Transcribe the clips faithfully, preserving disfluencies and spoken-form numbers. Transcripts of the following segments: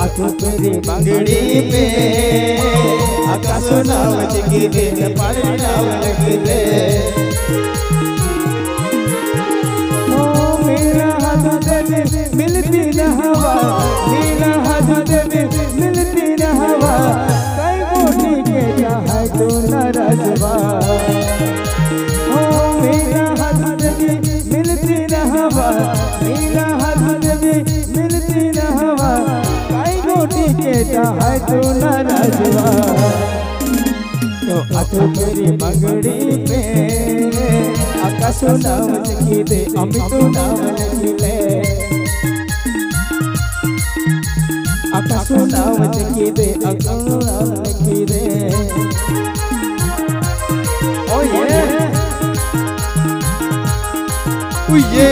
हाथों तेरी बांगड़ी पे आकाश नाव जगी दे पानी नाव लगी दे ओ मेरा हाथ तेरे मिलती न हवा मेरा हाथ तेरे मिलती न हवा कई गोटी के चाहे तू न रजवा ओ मेरा हाथ तेरे मिलती न हवा मेरा हाथ तेरे मिलती न हवा के चाहे तू न रजवा तो हाथों तेरी बांगड़ी पे आकाश नाम लिखी दे अमित नाम लिखी ले आकाश नाम लिखी दे अकाश नाम लिखी दे ओ ये ओ ये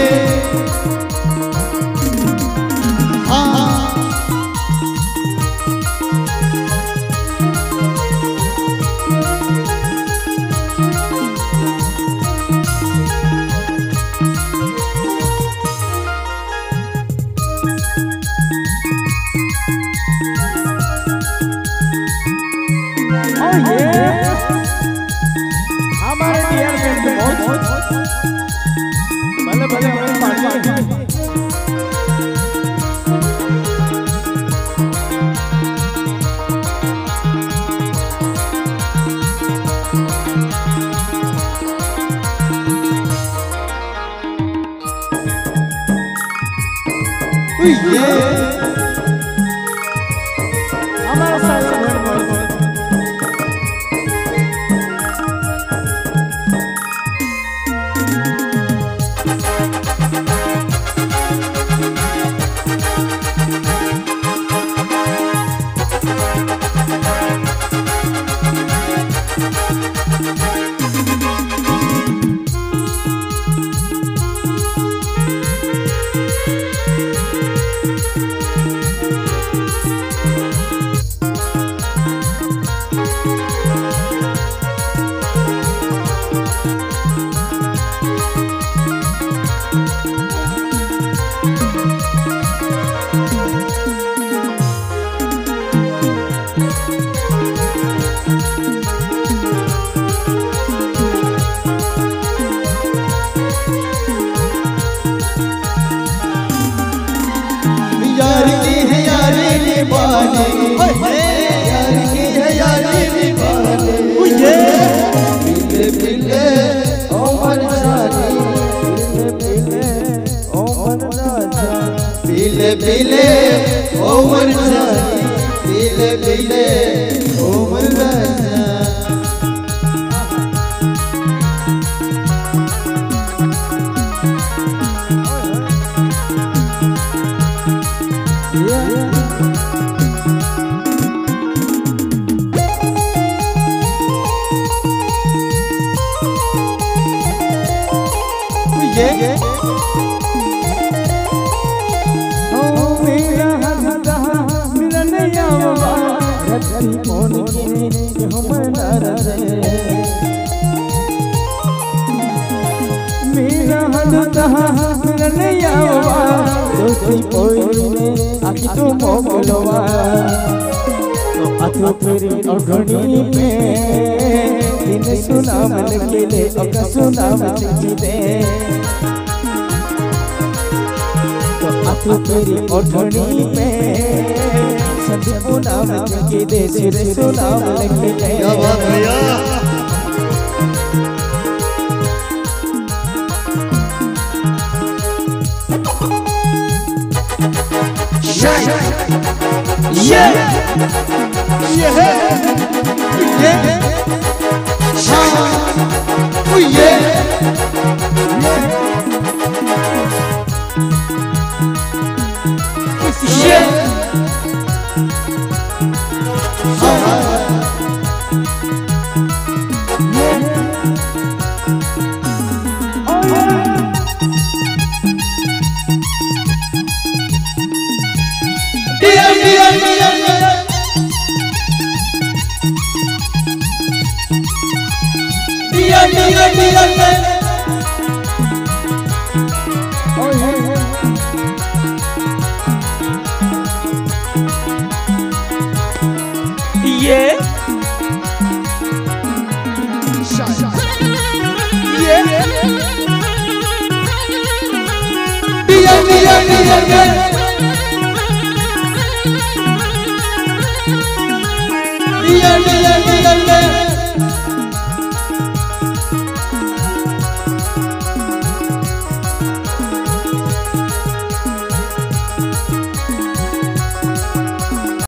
हमारे डियर फ्रेंड बहुत भले भले भले पार्टी ये हमारे साथ यार की है यारी निभाने यार की है यारी निभाने पिले पिले ओ मन जानी पिले पिले ओ मन राजा पिले पिले ओ मन जानी पिले पिले ओ मन राजा ये ओ मेरा हाथ मिलन यावा रत्ती कौन के हम नरसे मेरा हाथ मिलन यावा दोस्ती कोई ने आखी तो मोगलवा तो हाथों तेरी ओढ़नी पे दिन सुनाम लिखी दे ओका सुनाम लिखी दे तो हाथों तेरी ओढ़नी पे संदीप नाम लिखी दे सिर सुनाम लिखी दे क्या बात भैया ये ये ये ये हाँ ये ये Oh, yeah, yeah. ये ये डियर डियर डियर डियर